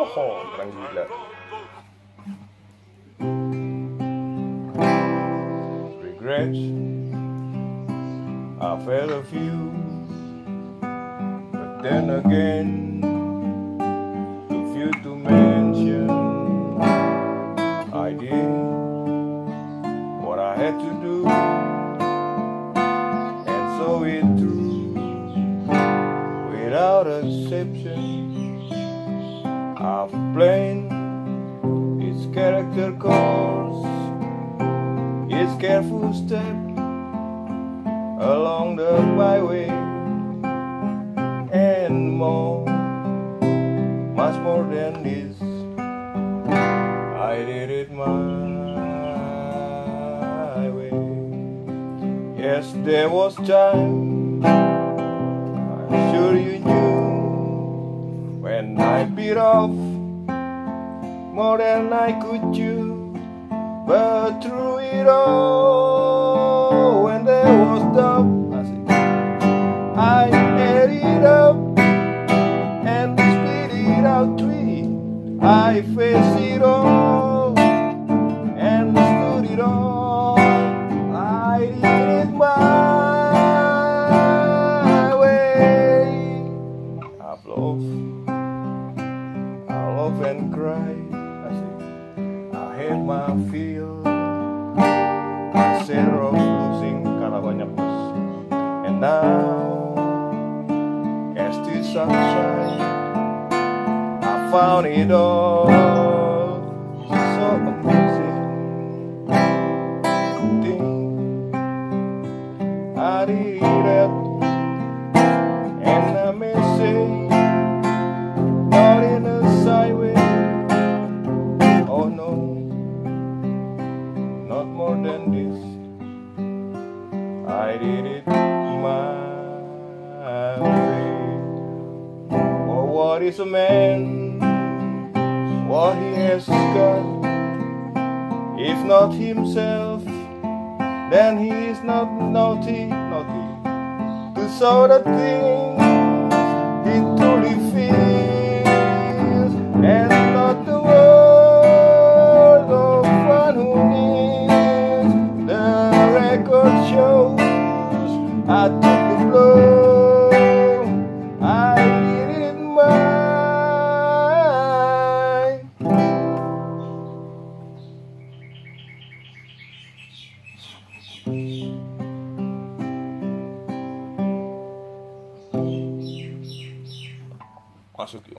Oh, keren gila. Regrets, I've had a few, but then again, too few to mention. I did what I had to do, and saw it through without exception. I've planned its character course, its careful step along the byway, and more, much more than this. I did it my way. Yes, there was time, I'm sure you knew, when I bit off more than I could chew. But through it all, when there was doubt, I ate it up and spit it out sweet. I faced it all and stood it all. I did it my way. I've loved and cried. I had my fill, my share of losing karena banyak loss. And now, as the sunshine, I found it all so amazing. Thing I did it, and I may say, not in a sideway. Oh no, not more than this. I did it my way. For what is a man? What he has got? If not himself, then he is not naughty to show the things he truly feels, and not the world of one who needs. The record shows I took the blow. I did it my. Masuk yuk.